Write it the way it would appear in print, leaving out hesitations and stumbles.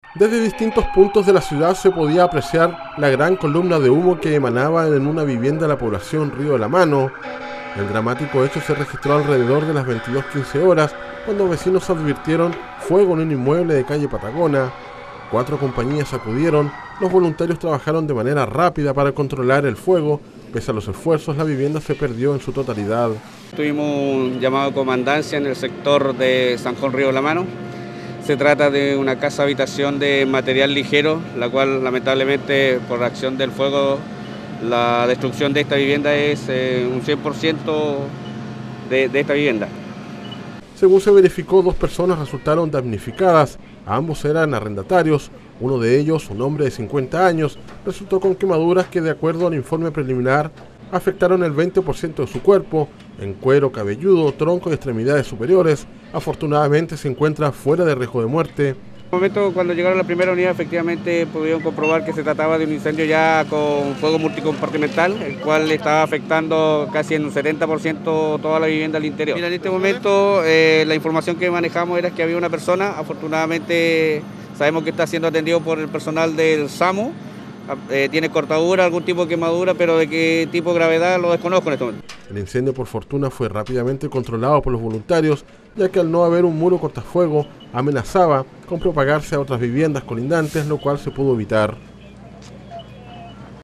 Desde distintos puntos de la ciudad se podía apreciar la gran columna de humo que emanaba en una vivienda de la población Río de la Mano. El dramático hecho se registró alrededor de las 22:15 horas, cuando vecinos advirtieron fuego en un inmueble de calle Patagona. 4 compañías acudieron, los voluntarios trabajaron de manera rápida para controlar el fuego. Pese a los esfuerzos, la vivienda se perdió en su totalidad. Tuvimos un llamado de comandancia en el sector de San Juan Río de la Mano. Se trata de una casa habitación de material ligero, la cual lamentablemente por acción del fuego la destrucción de esta vivienda es un 100% de esta vivienda. Según se verificó, 2 personas resultaron damnificadas. Ambos eran arrendatarios. Uno de ellos, un hombre de 50 años, resultó con quemaduras que, de acuerdo al informe preliminar, afectaron el 20% de su cuerpo, en cuero cabelludo, tronco y extremidades superiores. Afortunadamente se encuentra fuera de riesgo de muerte. En el momento cuando llegaron a la primera unidad, efectivamente pudieron comprobar que se trataba de un incendio ya con fuego multicompartimental, el cual estaba afectando casi en un 70% toda la vivienda al interior. Mira, en este momento la información que manejamos era que había una persona, afortunadamente sabemos que está siendo atendido por el personal del SAMU, tiene cortadura, algún tipo de quemadura, pero de qué tipo de gravedad lo desconozco en este momento. El incendio, por fortuna, fue rápidamente controlado por los voluntarios, ya que al no haber un muro cortafuego amenazaba con propagarse a otras viviendas colindantes, lo cual se pudo evitar.